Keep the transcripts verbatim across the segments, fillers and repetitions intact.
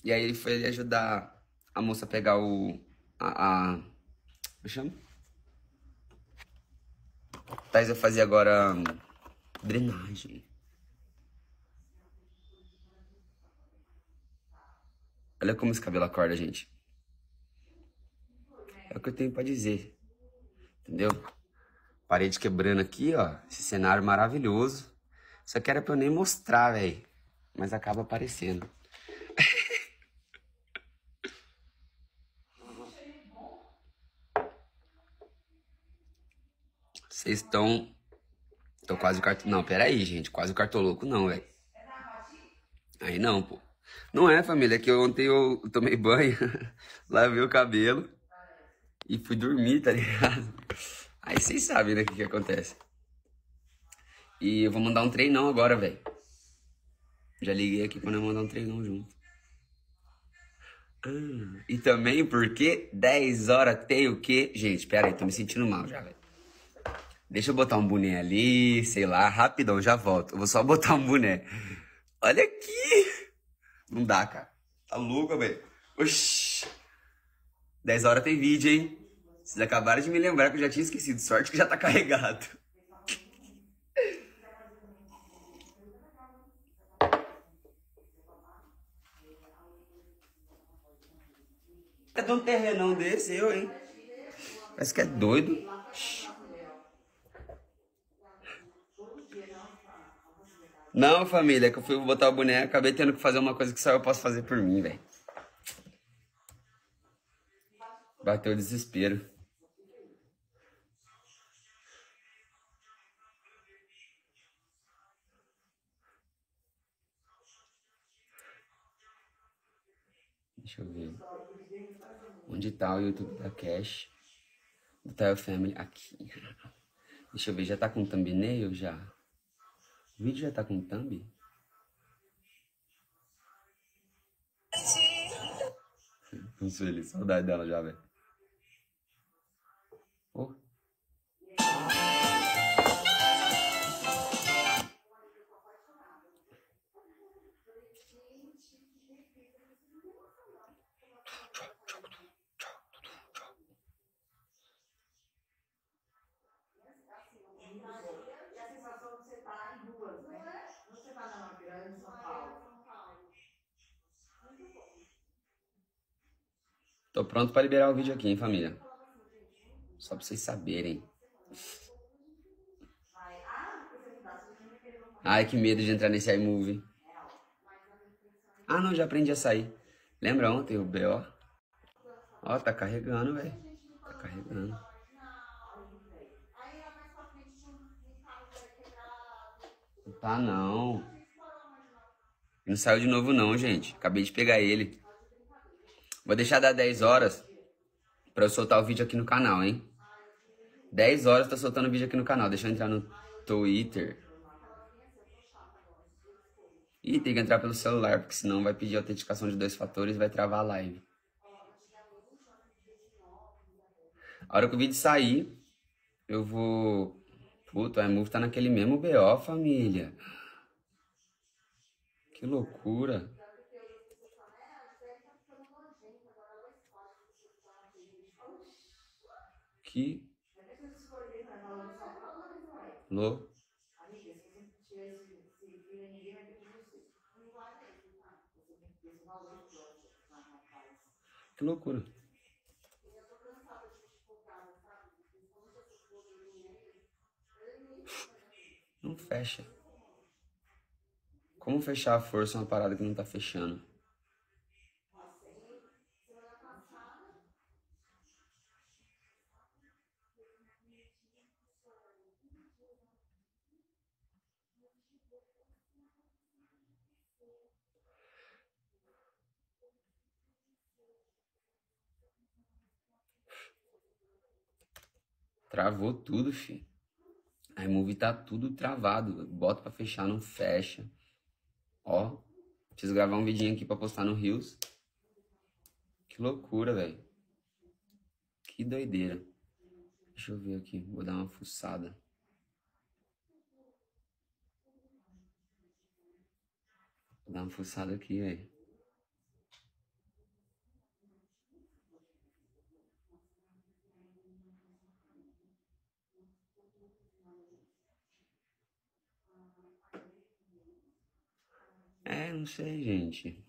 E aí ele foi ali ajudar a moça a pegar o... A... a como chama? Thais vai fazer agora hum, drenagem. Olha como esse cabelo acorda, gente. É o que eu tenho pra dizer. Entendeu? Parede quebrando aqui, ó. Esse cenário maravilhoso. Só que era pra eu nem mostrar, velho. Mas acaba aparecendo. Vocês estão... Tô quase o cartão... Não, pera aí, gente. Quase o cartoloco não, velho. Aí não, pô. Não é, família. É que ontem eu tomei banho, lavei o cabelo e fui dormir, tá ligado? Aí vocês sabem, né, o que que acontece. E eu vou mandar um treinão agora, velho. Já liguei aqui quando eu mandar um treinão junto. Ah, e também porque dez horas tem o quê? Gente, pera aí, tô me sentindo mal já, velho. Deixa eu botar um boné ali, sei lá, rapidão, já volto. Eu vou só botar um boné. Olha aqui! Não dá, cara. Tá louco, velho. Oxi. dez horas tem vídeo, hein? Vocês acabaram de me lembrar que eu já tinha esquecido. Sorte que já tá carregado. É de um terrenão desse, eu, hein? Parece que é doido. Não, família, é que eu fui botar o boneco, acabei tendo que fazer uma coisa que só eu posso fazer por mim, velho. Bateu o desespero. Deixa eu ver. Onde tá o YouTube da Cash? Do Tile Family? Aqui. Deixa eu ver, já tá com thumbnail já? O vídeo já tá com thumb? Não sei, ele, saudade dela já, velho. Oh. Tô pronto pra liberar o vídeo aqui, hein, família? Só pra vocês saberem. Ai, que medo de entrar nesse iMovie. Ah, não, já aprendi a sair. Lembra ontem o B O? Ó, tá carregando, velho. Tá carregando. Não tá, não. Não saiu de novo, não, gente. Acabei de pegar ele. Vou deixar dar dez horas pra eu soltar o vídeo aqui no canal, hein? dez horas tá soltando o vídeo aqui no canal. Deixa eu entrar no Twitter. Ih, tem que entrar pelo celular, porque senão vai pedir autenticação de dois fatores e vai travar a live. A hora que o vídeo sair, eu vou... Puta, o iMovie tá naquele mesmo B O, família. Que loucura. Que louco. Que loucura. Não fecha. Como fechar a força uma parada que não tá fechando? Travou tudo, filho. A iMovie tá tudo travado. Bota pra fechar, não fecha. Ó, preciso gravar um vidinho aqui pra postar no Reels. Que loucura, velho. Que doideira. Deixa eu ver aqui. Vou dar uma fuçada. Vou dar uma fuçada aqui, velho. É, não sei, gente.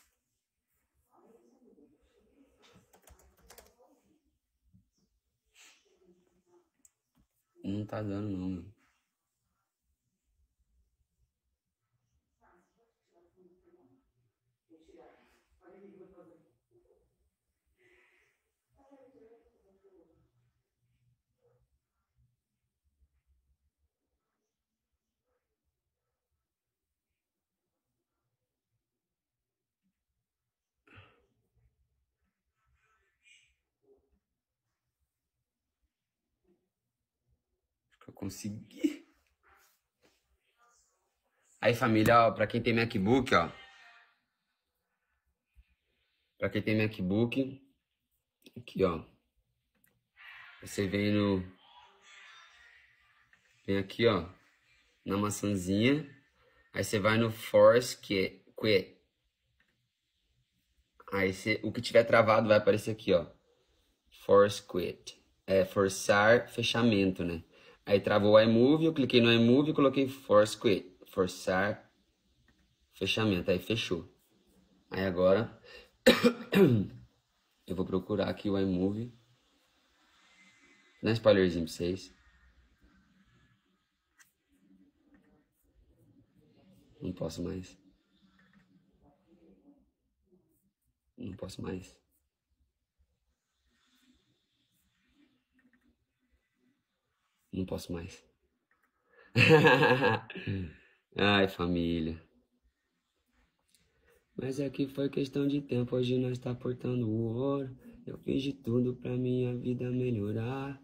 Não tá dando, não, meu. Acho que eu consegui. Aí, família, ó, pra quem tem MacBook, ó. Pra quem tem MacBook, aqui, ó. Você vem no... Vem aqui, ó. Na maçãzinha. Aí você vai no Force Quit. Aí você, o que tiver travado vai aparecer aqui, ó. Force Quit. É forçar fechamento, né? Aí travou o iMovie, eu cliquei no iMovie e coloquei Force Quit. Forçar fechamento. Aí fechou. Aí agora eu vou procurar aqui o iMovie. Dá um spoilerzinho pra vocês. Não posso mais. Não posso mais. Não posso mais. Ai, família. Mas é que foi questão de tempo. Hoje nós tá portando o ouro. Eu fiz de tudo pra minha vida melhorar.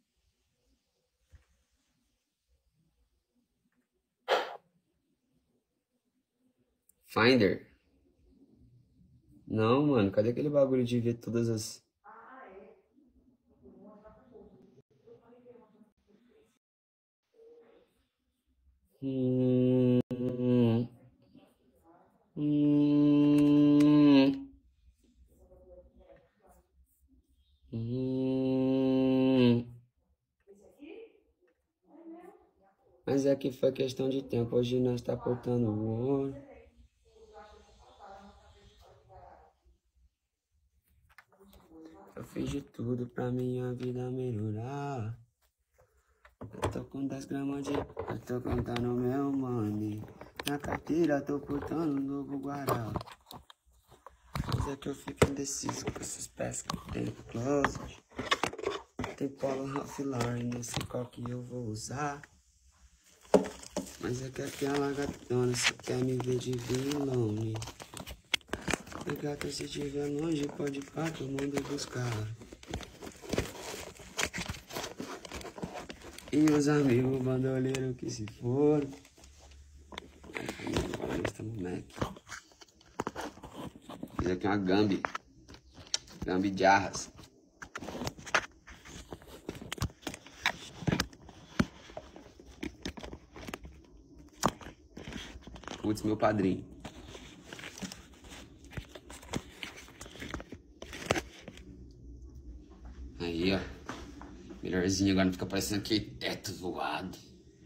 Finder? Não, mano. Cadê aquele bagulho de ver todas as... Hum... Hum... Hum... Mas é que foi questão de tempo. Hoje nós tá portando o ouro. Eu fiz de tudo pra minha vida melhorar. Eu tô com dez gramas de... Eu tô contando meu money. Na carteira tô portando um novo guará. Mas é que eu fico indeciso com esses pés que tem no closet. Tem polo Ralph Lauren, não sei qual que eu vou usar. Mas é que aquela gatona só quer me ver de vilone. A gata, se estiver longe, pode ir pra todo mundo buscar. E os amigos bandoleiros que se foram. Agora estamos no Mac. Fiz aqui uma Gambi. Gambi de arras. Putz, meu padrinho. Aí, ó. Melhorzinho, agora não fica parecendo aquele teto zoado.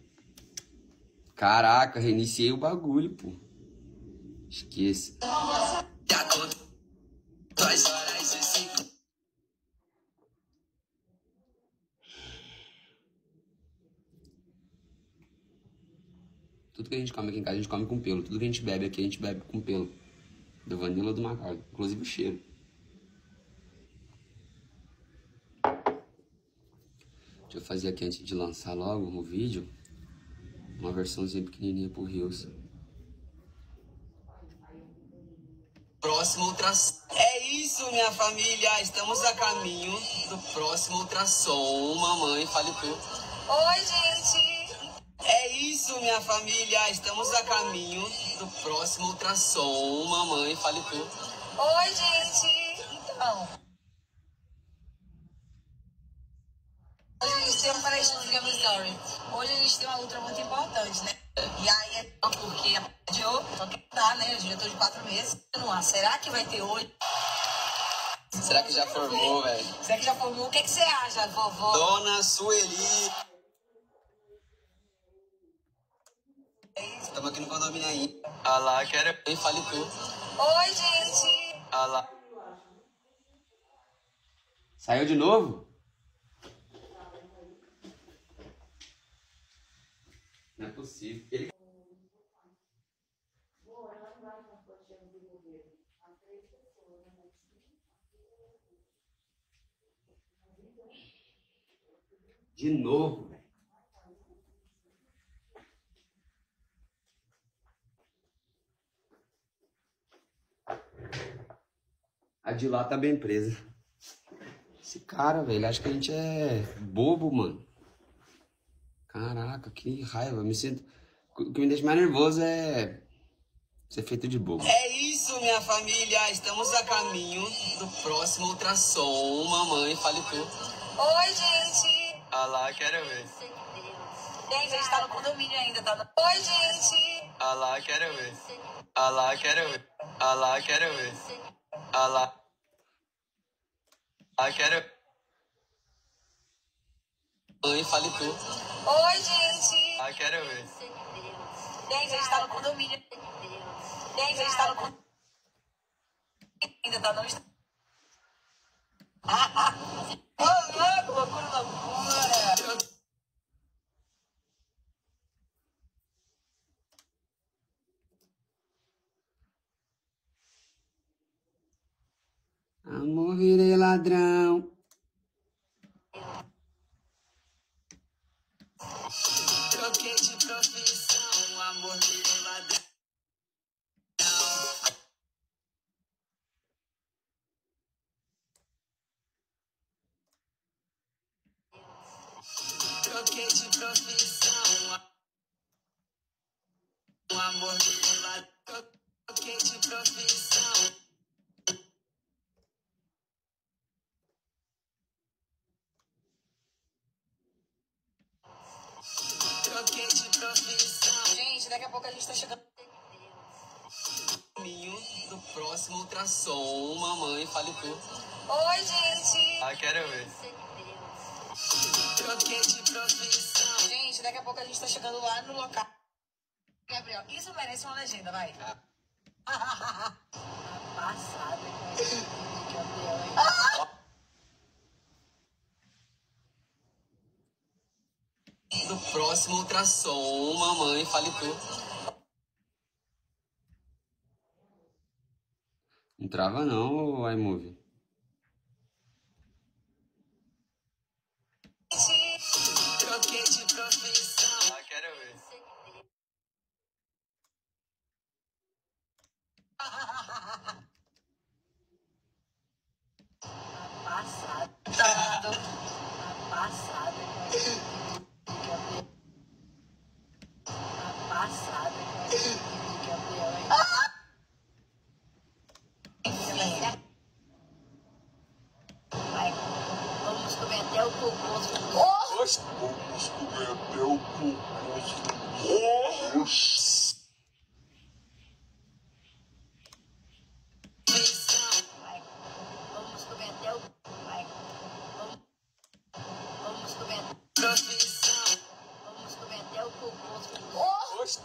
Caraca, reiniciei o bagulho, pô. Esqueça. Tudo que a gente come aqui em casa, a gente come com pelo. Tudo que a gente bebe aqui, a gente bebe com pelo. Do Vanilla ou do Macaco. Inclusive o cheiro. Deixa eu fazer aqui antes de lançar logo o vídeo. Uma versãozinha pequenininha pro Reels. Próximo ultrassom. É isso, minha família. Estamos a caminho do próximo ultrassom. Mamãe, fale tu. Oi, gente. É isso, minha família. Estamos a caminho do próximo ultrassom. Mamãe, fale tu. Oi, gente. Então. Hoje a gente tem um para explicar meu story. Hoje a gente tem uma ultra muito importante, né? E aí é porque a de hoje, só que tá, né? Eu já tô de quatro meses. Será que vai ter hoje? Será que já formou, velho? Será que já formou? O que, que você acha, vovó? Dona Sueli. Estamos aqui no condomínio aí. Ah lá, quero... Fale tu. Oi, gente. Ah lá. Saiu de novo? Não é possível. Ele... De novo, velho. A de lá tá bem presa. Esse cara, velho, acho que a gente é bobo, mano. Caraca, que raiva. Me sinto... O que me deixa mais nervoso é ser feito de bobo. É isso, minha família. Estamos a caminho do próximo ultrassom. Mamãe, fale tu. Oi, gente. Ah lá, quero ver. Gente, a gente tá no condomínio ainda, tá? No... Oi, gente. Ah lá, quero ver. Ah lá, quero ver. Ah lá, quero ver. Ah lá. Ah, quero... Mãe, fale tu. Oi, gente. Ah, quero ver. Gente, a gente tá no condomínio. Gente, a gente tá no condomínio ainda, tá? Não está... Ah, ah. Ô, louco, loucura, loucura. Amor, virei ladrão. Troquei de profissão, amor, virei ladrão. Troquei de profissão, amor, virei ladrão. Troquei de profissão. Troquei de profissão. Gente, daqui a pouco a gente tá chegando. Caminho do próximo ultrassom. Mamãe, fale tu. Oi, gente. Ah, quero ver. Troquei de profissão. Gente, daqui a pouco a gente tá chegando lá no local. Gabriel, isso merece uma legenda, vai. Ah. Passada com esse Gabriel, hein? Do próximo ultrassom. Mamãe, fale tu. Não trava não, iMovie. Troquei de profissão. Ah, quero ver. Passada. Passada com esse Gabriel. Passada com esse Gabriel, hein? Vai, vamos comer até o cocô. Oxe, Vamos comer até o cocô. Oxi. Vai, vamos comer até o... Vai, vamos, vamos comer... profissão. Vamos comer até o cocô. Oxe.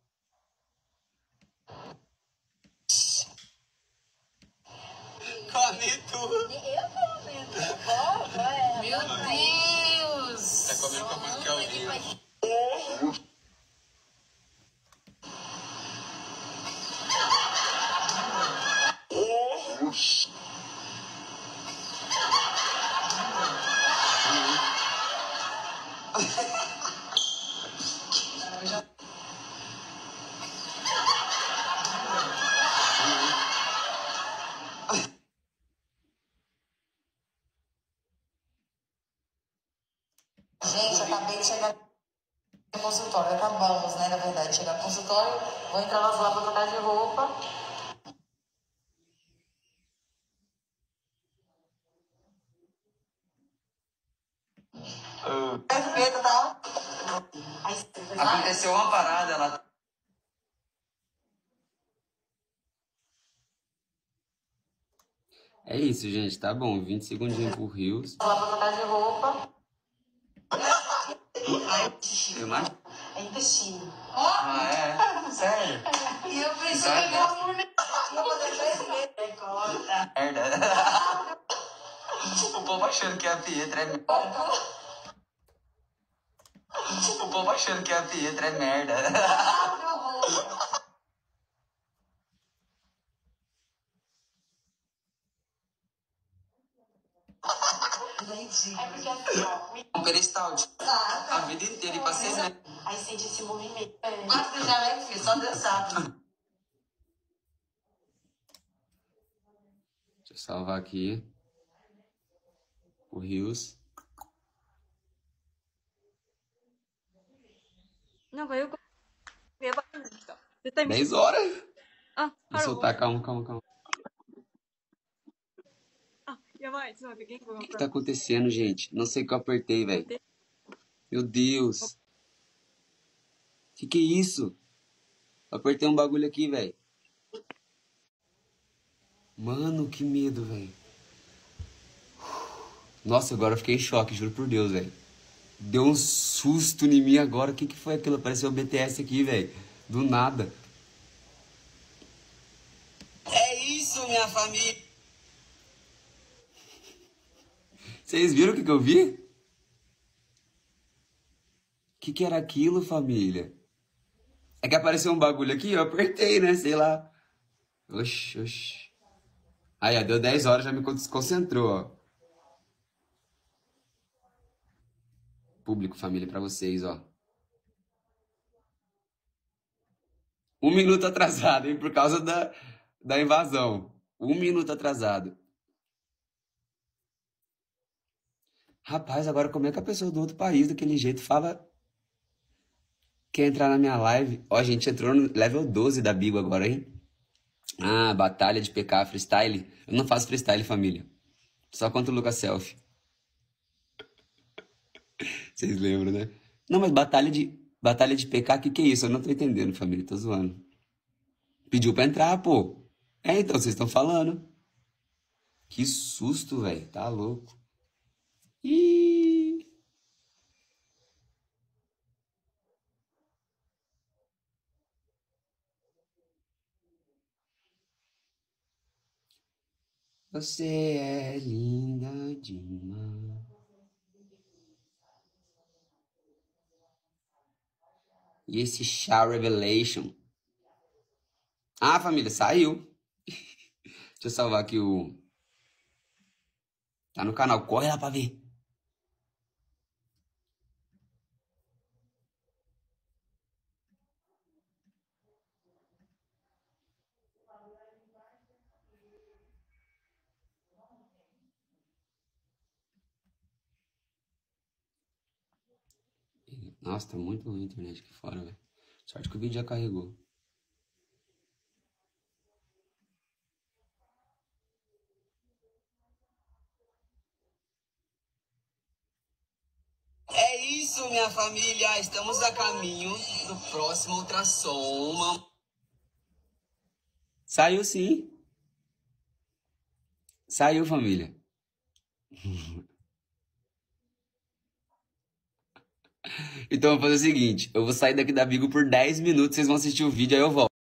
Come tudo. Eu comendo. Bom, é. Meu Deus. Tá comendo com a música ao vivo. Oxi. Gente, acabei de chegar no consultório. Acabamos, né? Na verdade, chegar no consultório. Vou entrar nas lá pra trocar de roupa. Mas medo, tá? Aconteceu uma parada, ela... É isso, gente, tá bom. vinte segundinhos pro Rios. Lá pra trocar de roupa. Eu mais? É intestino. Ah, é? Sério? E eu preciso pegar um por mim. E eu vou dar três meses. Recorta. Merda. O povo achando que a Pietra é merda. O povo achando que a Pietra é merda. É porque assim, ó. Um peristalte. A vida inteira e passei mesmo. Aí sente esse movimento. Quanto que já é, filho? Só Deus sabe. Deixa eu salvar aqui. O Rios. dez horas? Ah, Vou soltar, calma, calma, calma. O que que tá acontecendo, gente? Não sei o que eu apertei, velho. Meu Deus. Que que é isso? Eu apertei um bagulho aqui, velho. Mano, que medo, velho. Nossa, agora eu fiquei em choque, juro por Deus, velho. Deu um susto em mim agora. O que que foi aquilo? Apareceu o B T S aqui, velho. Do nada. É isso, minha família. Vocês viram o que que eu vi? O que que era aquilo, família? É que apareceu um bagulho aqui, eu apertei, né? Sei lá. Oxi, oxi. Aí, ó, deu dez horas, já me desconcentrou, ó. Público, família, pra vocês, ó. Um minuto atrasado, hein? Por causa da, da invasão. Um minuto atrasado. Rapaz, agora como é que a pessoa do outro país, daquele jeito, fala... Quer entrar na minha live? Ó, a gente entrou no level doze da Bigo agora, hein? Ah, batalha de P K freestyle. Eu não faço freestyle, família. Só contra o Lucas Selfie. Vocês lembram, né? Não, mas batalha de, batalha de P K, o que que é isso? Eu não tô entendendo, família. Tô zoando. Pediu pra entrar, pô. É, então, vocês estão falando. Que susto, velho. Tá louco. Ih... Você é linda demais. E esse Chá Revelation? Ah, família, saiu. Deixa eu salvar aqui o... Tá no canal, corre lá pra ver. Nossa, tá muito ruim a internet aqui fora, velho. Sorte que o vídeo já carregou. É isso, minha família. Estamos a caminho do próximo ultrassom. Saiu sim. Saiu, família. Então eu vou fazer o seguinte. Eu vou sair daqui da Bigo por dez minutos. Vocês vão assistir o vídeo, aí eu volto.